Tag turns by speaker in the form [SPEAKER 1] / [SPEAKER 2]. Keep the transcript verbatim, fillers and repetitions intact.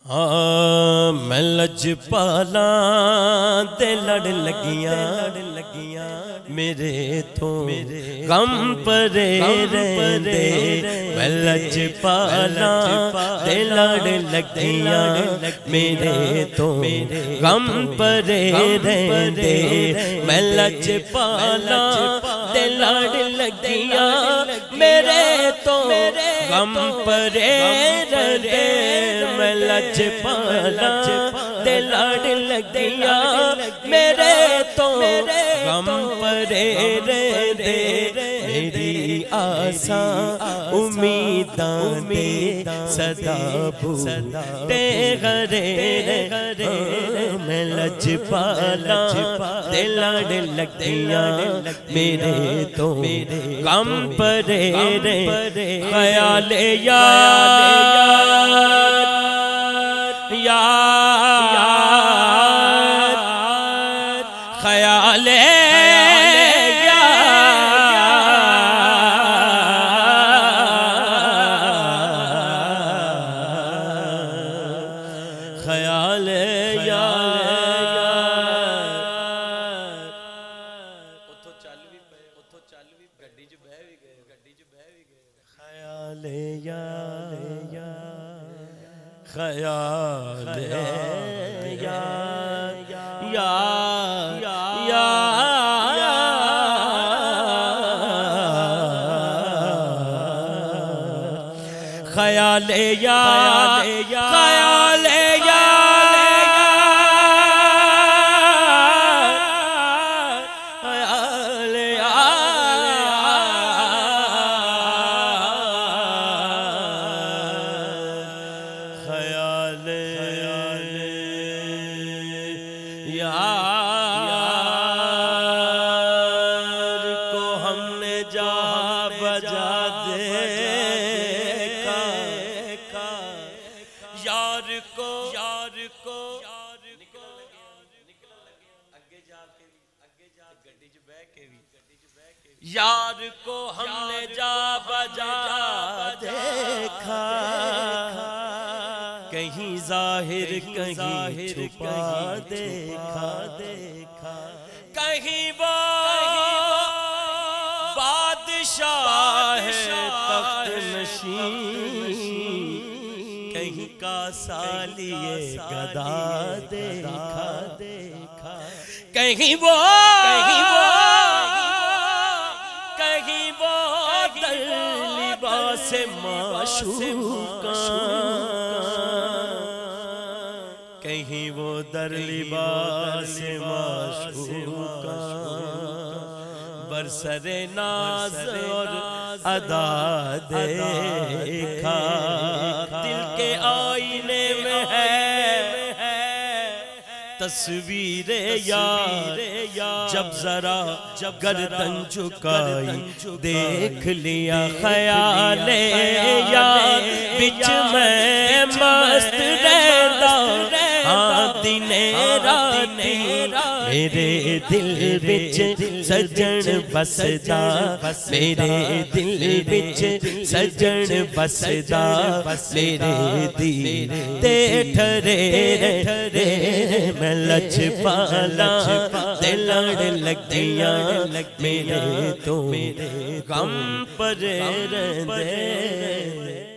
[SPEAKER 1] ہاں میں لجپالا تے لڑ لگیاں میرے تو غم پرے رہندے میں لجپالا تے لڑ لگیاں میرے تو غم پرے رہندے میں لجپالا تے لڑ لگیاں میرے تو غم پرے رہندے میں لجپالا تے لڑ لگیاں میرے تو غم پرے رہندے میری آساں امیداں دے صدا بوٹے غرے میں لجپالا تے لڑ لگیاں میرے تو غم پرے رہندے خیال یار خیال خیال یار اتھو چل بھی پے اتھو چل بھی گڈی چ بہ بھی گئے گڈی چ بہ بھی گئے خیال یار خیال یار یار خیال یار خیال یار کو ہم نے جا بجا دیکھا کہیں ظاہر کہیں چھپا دیکھا کہیں وہ بادشاہ تخت نشین کہیں کا سالیے گدا دیکھا کہیں وہ کہیں وہ کہیں وہ در لباس معشوقاں کہیں وہ در لباس معشوقاں برسر ناز اور ادا دیکھا دل کے آئینے میں ہے تصویر یار جب ذرا گردن جھکائی دیکھ لیا خیال یار بچ میں مست رہتا ہاں دن راتی میرے دل بچ سجن بسدا میرے دل بچ سجن بسدا میرے دل تے ٹھرے ٹھرے میں لجپالا تے لڑ لگیاں میرے تو غم پرے رہندے